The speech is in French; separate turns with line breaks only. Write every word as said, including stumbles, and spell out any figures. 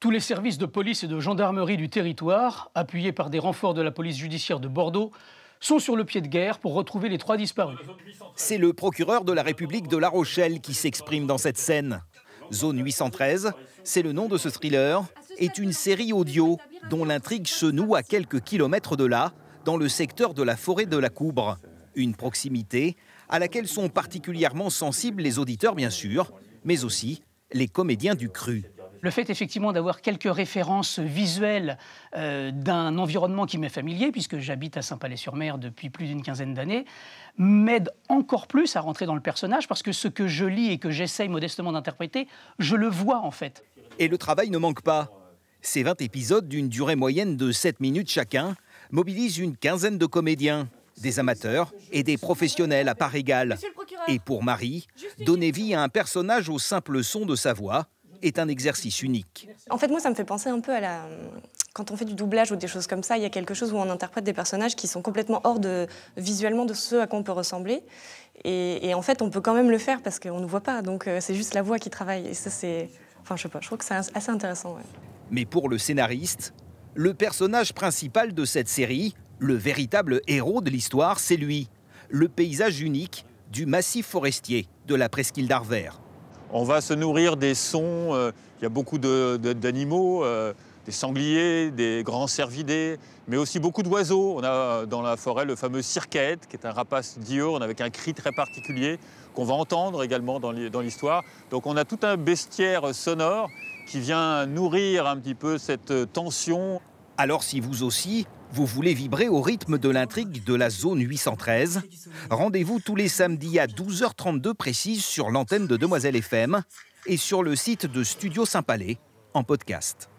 Tous les services de police et de gendarmerie du territoire, appuyés par des renforts de la police judiciaire de Bordeaux, sont sur le pied de guerre pour retrouver les trois disparus.
C'est le procureur de la République de La Rochelle qui s'exprime dans cette scène. Zone huit cent treize, c'est le nom de ce thriller, est une série audio dont l'intrigue se noue à quelques kilomètres de là, dans le secteur de la forêt de la Coubre. Une proximité à laquelle sont particulièrement sensibles les auditeurs, bien sûr, mais aussi les comédiens du cru.
Le fait effectivement d'avoir quelques références visuelles euh, d'un environnement qui m'est familier, puisque j'habite à Saint-Palais-sur-Mer depuis plus d'une quinzaine d'années, m'aide encore plus à rentrer dans le personnage, parce que ce que je lis et que j'essaye modestement d'interpréter, je le vois en fait.
Et le travail ne manque pas. Ces vingt épisodes d'une durée moyenne de sept minutes chacun mobilisent une quinzaine de comédiens, des amateurs et des professionnels à part égale. Et pour Marie, donner vie à un personnage au simple son de sa voix est un exercice unique.
En fait, moi, ça me fait penser un peu à la... Quand on fait du doublage ou des choses comme ça, il y a quelque chose où on interprète des personnages qui sont complètement hors de... visuellement de ce à quoi on peut ressembler. Et, et en fait, on peut quand même le faire parce qu'on ne voit pas. Donc, euh, c'est juste la voix qui travaille. Et ça, c'est... Enfin, je sais pas, je trouve que c'est assez intéressant. Ouais.
Mais pour le scénariste, le personnage principal de cette série, le véritable héros de l'histoire, c'est lui. Le paysage unique du massif forestier de la presqu'île d'Arvert.
On va se nourrir des sons, il euh, y a beaucoup de, de, d'animaux, euh, des sangliers, des grands cervidés, mais aussi beaucoup d'oiseaux. On a dans la forêt le fameux circaète, qui est un rapace diurne avec un cri très particulier, qu'on va entendre également dans l'histoire. Donc on a tout un bestiaire sonore qui vient nourrir un petit peu cette tension.
Alors si vous aussi, vous voulez vibrer au rythme de l'intrigue de la zone huit cent treize, rendez-vous tous les samedis à douze heures trente-deux précises sur l'antenne de Demoiselle F M et sur le site de Studio Saint-Palais en podcast.